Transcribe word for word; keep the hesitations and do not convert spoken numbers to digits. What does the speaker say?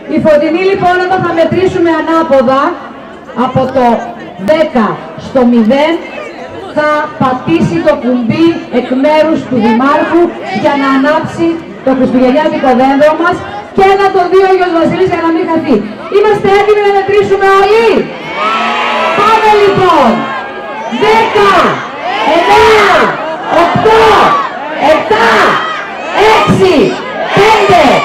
Η Φωτεινή λοιπόν όταν θα μετρήσουμε ανάποδα από το δέκα στο μηδέν θα πατήσει το κουμπί εκ μέρους του Δημάρχου για να ανάψει το χριστουγεννιάτικο δέντρο μας και να το δει ο Άγιος Βασίλης για να μην χαθεί. Είμαστε έτοιμοι να μετρήσουμε όλοι? Πάμε λοιπόν! δέκα, εννέα, οκτώ, επτά, έξι, πέντε,